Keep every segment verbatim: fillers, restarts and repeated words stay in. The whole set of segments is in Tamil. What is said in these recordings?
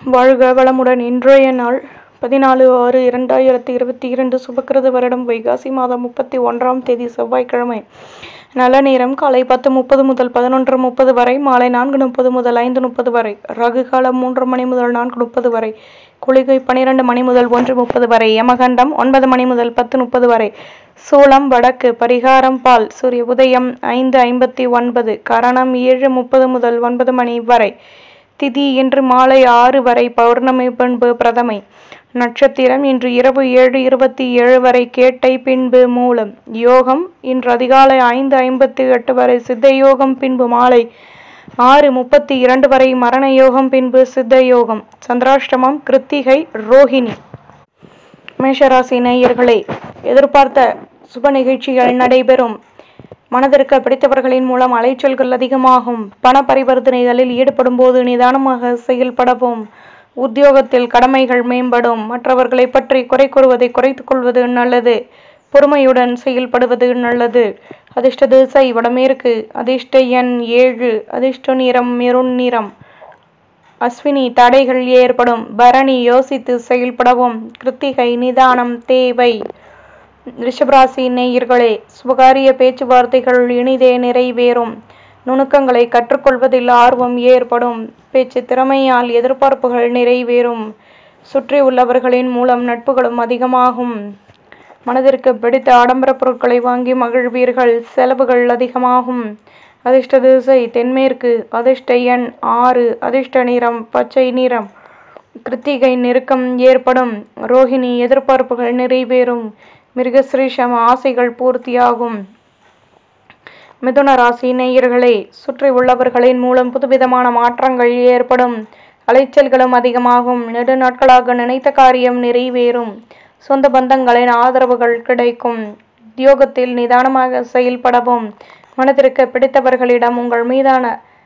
வாழ்க வளமுடன். இன்றைய நாள் பதினாலு ஆறு இரண்டாயிரத்தி இருபத்தி இரண்டு சுபக்கிருத வருடம் வைகாசி மாதம் முப்பத்தி ஒன்றாம் தேதி செவ்வாய்க்கிழமை. நல்ல நேரம் காலை பத்து முப்பது முதல் பதினொன்று முப்பது வரை, மாலை நான்கு முப்பது முதல் ஐந்து முப்பது வரை, ரகு காலம் மூன்று மணி முதல் நான்கு முப்பது வரை, குளிகை பனிரெண்டு மணி முதல் ஒன்று முப்பது வரை, யமகண்டம் ஒன்பது மணி முதல் பத்து முப்பது வரை, சூலம் வடக்கு, பரிகாரம் பால், சூரிய உதயம் ஐந்து ஐம்பத்தி ஒன்பது, கரணம் ஏழு முப்பது முதல் ஒன்பது மணி வரை, திதி இன்று மாலை ஆறு வரை, பௌர்ணமி பின்பு பிரதமை, நட்சத்திரம் இன்று இரவு ஏழு இருபத்தி ஏழு வரை, கேட்டை பின்பு மூலம், யோகம் இன்று அதிகாலை ஐந்து ஐம்பத்தி எட்டு வரை, சித்த யோகம் பின்பு மாலை ஆறு முப்பத்தி இரண்டு வரை, மரண யோகம் பின்பு சித்த யோகம், சந்திராஷ்டமம் கிருத்திகை ரோஹிணி. மேஷராசி நேயர்களே, எதிர்பார்த்த சுப நிகழ்ச்சிகள் நடைபெறும். மனதிற்கு பிடித்தவர்களின் மூலம் அலைச்சல்கள் அதிகமாகும். பண பரிவர்த்தனைகளில் ஈடுபடும் போது நிதானமாக செயல்படவும். உத்தியோகத்தில் கடமைகள் மேம்படும். மற்றவர்களை பற்றி குறை கூறுவதை குறைத்துக் கொள்வது நல்லது. பொறுமையுடன் செயல்படுவது நல்லது. அதிர்ஷ்ட திசை வடமேற்கு. அதிர்ஷ்ட எண் ஏழு. அதிர்ஷ்ட நிறம் மெரூன் நிறம். அஸ்வினி தடைகள் ஏற்படும். பரணி யோசித்து செயல்படவும். கிருத்திகை நிதானம் தேவை. ரிஷபராசி நேயர்களே, சுபகாரிய பேச்சுவார்த்தைகள் இனிதே நிறைவேறும். நுணுக்கங்களை கற்றுக்கொள்வதில் ஆர்வம் ஏற்படும். பேச்சு திறமையால் எதிர்பார்ப்புகள் நிறைவேறும். சுற்றி உள்ளவர்களின் மூலம் நட்புகளும் அதிகமாகும். மனதிற்கு பிடித்த ஆடம்பர பொருட்களை வாங்கி மகிழ்வீர்கள். செலவுகள் அதிகமாகும். அதிர்ஷ்ட திசை தென்மேற்கு. அதிர்ஷ்ட எண் ஆறு. அதிர்ஷ்ட நிறம் பச்சை நிறம். கிருத்திகை நெருக்கம் ஏற்படும். ரோஹிணி எதிர்பார்ப்புகள் நிறைவேறும். மிருகசிரீஷம் ஆசைகள் பூர்த்தியாகும். மிதுன ராசி நேயர்களே, சுற்றி உள்ளவர்களின் மூலம் புதுவிதமான மாற்றங்கள் ஏற்படும். அலைச்சல்களும் அதிகமாகும். நெடு நாட்களாக நினைத்த காரியம் நிறைவேறும். சொந்த பந்தங்களின் ஆதரவுகள் கிடைக்கும். உத்தியோகத்தில் நிதானமாக செயல்படவும். மனதிற்கு பிடித்தவர்களிடம் உங்கள் மீதான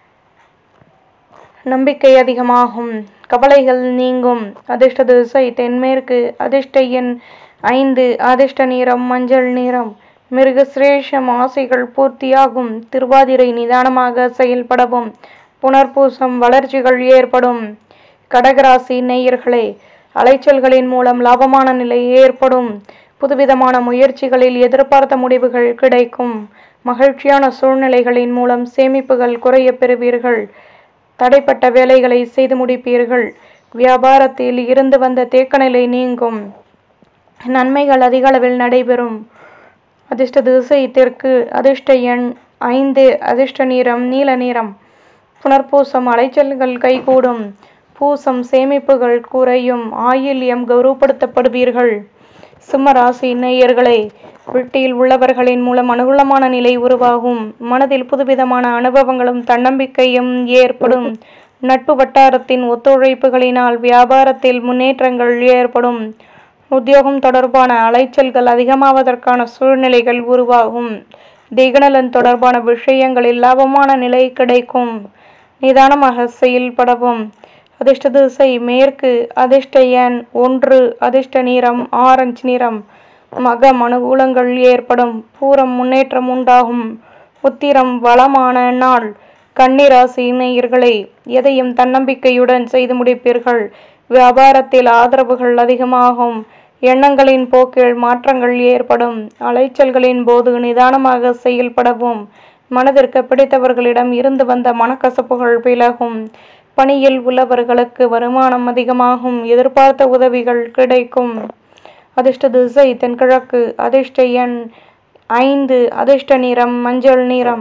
நம்பிக்கை அதிகமாகும். கவலைகள் நீங்கும். அதிர்ஷ்ட திசை தென்மேற்கு. அதிர்ஷ்ட எண் ஐந்து. அதிர்ஷ்ட நிறம் மஞ்சள் நிறம். மிருகசிரேஷம் ஆசைகள் பூர்த்தியாகும். திருவாதிரை நிதானமாக செயல்படவும். புனர்பூசம் வளர்ச்சிகள் ஏற்படும். கடகராசி நேயர்களே, அலைச்சல்களின் மூலம் லாபமான நிலை ஏற்படும். புதுவிதமான முயற்சிகளில் எதிர்பார்த்த முடிவுகள் கிடைக்கும். மகிழ்ச்சியான சூழ்நிலைகளின் மூலம் சேமிப்புகள் குறைய பெறுவீர்கள். தடைப்பட்ட வேலைகளை செய்து முடிப்பீர்கள். வியாபாரத்தில் இருந்து வந்த தேக்க நிலை நீங்கும். நன்மைகள் அதிக அளவில் நடைபெறும். அதிர்ஷ்ட திசை தெற்கு. அதிர்ஷ்ட எண் ஐந்து. அதிர்ஷ்ட நிறம் நீல நிறம். புனர்பூசம் அலைச்சல்கள் கைகூடும். பூசம் சேமிப்புகள் குறையும். ஆயில்யம் கௌரவப்படுத்தப்படுவீர்கள். சிம்ம ராசி நேயர்களே, வீட்டில் உள்ளவர்களின் மூலம் அனுகூலமான நிலை உருவாகும். மனதில் புதுவிதமான அனுபவங்களும் தன்னம்பிக்கையும் ஏற்படும். நட்பு வட்டாரத்தின் ஒத்துழைப்புகளினால் வியாபாரத்தில் முன்னேற்றங்கள் ஏற்படும். உத்தியோகம் தொடர்பான அலைச்சல்கள் அதிகமாவதற்கான சூழ்நிலைகள் உருவாகும். திகநலன் தொடர்பான விஷயங்களில் லாபமான நிலை கிடைக்கும். நிதானமாக செயல்படவும். அதிர்ஷ்ட திசை மேற்கு. அதிர்ஷ்ட எண் ஒன்று. அதிர்ஷ்ட நிறம் ஆரஞ்சு நிறம். மகம் அனுகூலங்கள் ஏற்படும். பூரம் முன்னேற்றம் உண்டாகும். உத்திரம் வளமான நாள். கன்னிராசி நேயர்களே, எதையும் தன்னம்பிக்கையுடன் செய்து முடிப்பீர்கள். வியாபாரத்தில் ஆதரவுகள் அதிகமாகும். எண்ணங்களின் போக்கில் மாற்றங்கள் ஏற்படும். அலைச்சல்களின் போது நிதானமாக செயல்படவும். மனதிற்கு பிடித்தவர்களிடம் இருந்து வந்த மனக்கசப்புகள் விலகும். பணியில் உள்ளவர்களுக்கு வருமானம் அதிகமாகும். எதிர்பார்த்த உதவிகள் கிடைக்கும். அதிர்ஷ்ட திசை தென்கிழக்கு. அதிர்ஷ்ட எண் ஐந்து. அதிர்ஷ்ட நிறம் மஞ்சள் நிறம்.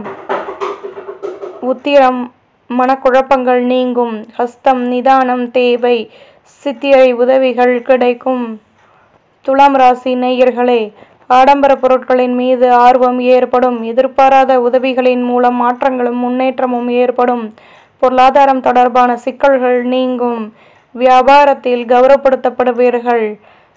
உத்திரம் மனக்குழப்பங்கள் நீங்கும். ஹஸ்தம் நிதானம் தேவை. சித்திரை உதவிகள் கிடைக்கும். துலாம் ராசி நேயர்களே, ஆடம்பர பொருட்களின் மீது ஆர்வம் ஏற்படும். எதிர்பாராத உதவிகளின் மூலம் மாற்றங்களும் முன்னேற்றமும் ஏற்படும். பொருளாதாரம் தொடர்பான சிக்கல்கள் நீங்கும். வியாபாரத்தில் கௌரவப்படுத்தப்படுவீர்கள்.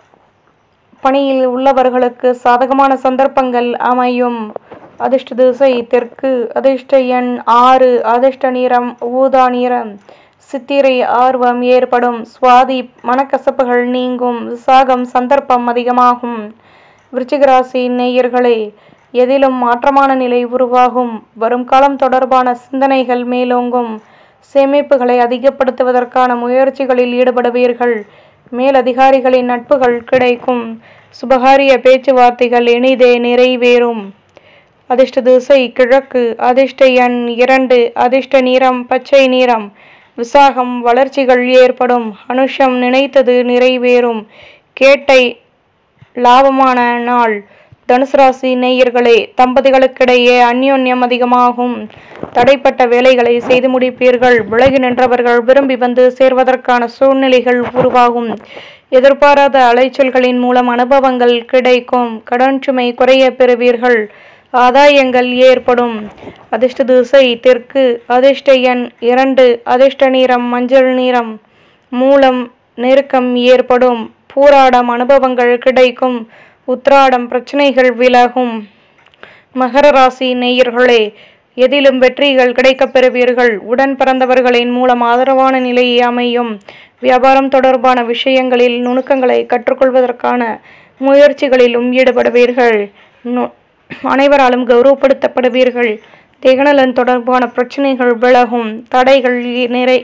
பணியில் உள்ளவர்களுக்கு சாதகமான சந்தர்ப்பங்கள் அமையும். அதிர்ஷ்ட திசை தெற்கு. அதிர்ஷ்ட எண் ஆறு. அதிர்ஷ்ட நிறம் ஊதா நிறம். சித்திரை ஆர்வம் ஏற்படும். சுவாதி மனக்கசப்புகள் நீங்கும். விசாகம் சந்தர்ப்பம் அதிகமாகும். விருச்சிகராசி நேயர்களே, எதிலும் மாற்றமான நிலை உருவாகும். வரும் காலம் தொடர்பான சிந்தனைகள் மேலோங்கும். சேமிப்புகளை அதிகப்படுத்துவதற்கான முயற்சிகளில் ஈடுபடுவீர்கள். மேலதிகாரிகளின் நட்புகள் கிடைக்கும். சுபகாரிய பேச்சுவார்த்தைகள் இனிதே நிறைவேறும். அதிர்ஷ்ட திசை கிழக்கு. அதிர்ஷ்ட எண் இரண்டு. அதிர்ஷ்ட நிறம் பச்சை நிறம். விசாகம் வளர்ச்சிகள் ஏற்படும். அனுஷம் நினைத்தது நிறைவேறும். கேட்டை லாபமான நாள். தனுசு ராசி நேயர்களே, தம்பதிகளுக்கிடையே அந்யோன்யம் அதிகமாகும். தடைப்பட்ட வேலைகளை செய்து முடிப்பீர்கள். விலகி நின்றவர்கள் விரும்பி வந்து சேர்வதற்கான சூழ்நிலைகள் உருவாகும். எதிர்பாராத அலைச்சல்களின் மூலம் அனுபவங்கள் கிடைக்கும். கடன் சுமை குறைய பெறுவீர்கள். ஆதாயங்கள் ஏற்படும். அதிர்ஷ்ட திசை தெற்கு. அதிர்ஷ்ட எண் இரண்டு. அதிர்ஷ்ட நிறம் மஞ்சள் நிறம். மூலம் நெருக்கம் ஏற்படும். பூராடம் அனுபவங்கள் கிடைக்கும். உத்திராடம் பிரச்சனைகள் விலகும். மகர ராசி நேயர்களே, எதிலும் வெற்றிகள் கிடைக்கப் பெறுவீர்கள். உடன் பிறந்தவர்களின் மூலம் ஆதரவான நிலை அமையும். வியாபாரம் தொடர்பான விஷயங்களில் நுணுக்கங்களை கற்றுக்கொள்வதற்கான முயற்சிகளிலும் ஈடுபடுவீர்கள். அனைவராலும் கௌரவப்படுத்தப்படுவீர்கள். தேகநலன் தொடர்பான பிரச்சனைகள் விலகும். தடைகள் நிறை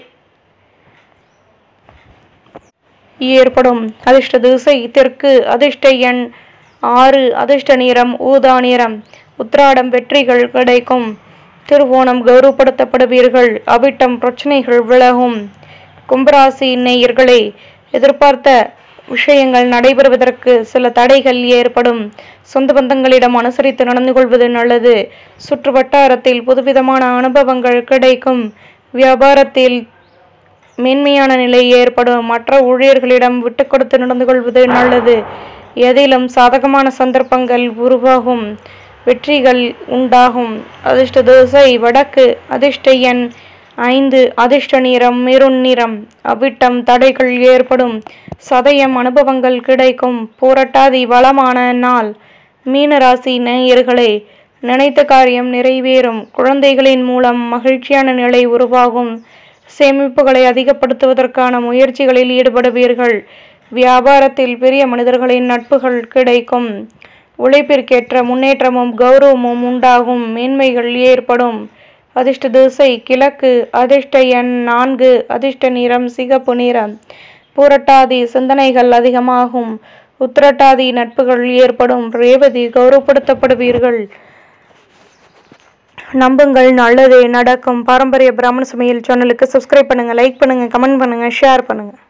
ஏற்படும். அதிர்ஷ்ட திசை தெற்கு. அதிர்ஷ்ட எண் ஆறு. அதிர்ஷ்ட நிறம் ஊதா நிறம். உத்திராடம் வெற்றிகள் கிடைக்கும். திருவோணம் கௌரவப்படுத்தப்படுவீர்கள். அவிட்டம் பிரச்சனைகள் விலகும். கும்பராசி நேயர்களே, எதிர்பார்த்த விஷயங்கள் நடைபெறுவதற்கு சில தடைகள் ஏற்படும். சொந்த பந்தங்களிடம் அனுசரித்து நடந்து கொள்வது நல்லது. சுற்று வட்டாரத்தில் புதுவிதமான அனுபவங்கள் கிடைக்கும். வியாபாரத்தில் மேன்மையான நிலை ஏற்படும். மற்ற ஊழியர்களிடம் விட்டு கொடுத்து நடந்து கொள்வது நல்லது. எதிலும் சாதகமான சந்தர்ப்பங்கள் உருவாகும். வெற்றிகள் உண்டாகும். அதிர்ஷ்ட திசை வடக்கு. அதிர்ஷ்ட எண் ஐந்து. அதிர்ஷ்ட நிறம் மெரூன் நிறம். அவிட்டம் தடைகள் ஏற்படும். சதயம் அனுபவங்கள் கிடைக்கும். பூரட்டாதி வளமான நாள். மீனராசி நேயர்களே, நினைத்த காரியம் நிறைவேறும். குழந்தைகளின் மூலம் மகிழ்ச்சியான நிலை உருவாகும். சேமிப்புகளை அதிகப்படுத்துவதற்கான முயற்சிகளில் ஈடுபடுவீர்கள். வியாபாரத்தில் பெரிய மனிதர்களின் நட்புகள் கிடைக்கும். உழைப்பிற்கேற்ற முன்னேற்றமும் கௌரவமும் உண்டாகும். மேன்மைகள் ஏற்படும். அதிர்ஷ்ட திசை கிழக்கு. அதிர்ஷ்ட எண் நான்கு. அதிர்ஷ்ட நிறம் சிகப்பு நிறம். பூரட்டாதி சிந்தனைகள் அதிகமாகும். உத்திரட்டாதி நட்புகள் ஏற்படும். ரேவதி கௌரவப்படுத்தப்படுவீர்கள். நம்புங்கள், நல்லதே நடக்கும். பாரம்பரிய பிராமண சமையல் சேனலுக்கு சப்ஸ்கிரைப் பண்ணுங்க, லைக் பண்ணுங்க, கமெண்ட் பண்ணுங்க, ஷேர் பண்ணுங்க.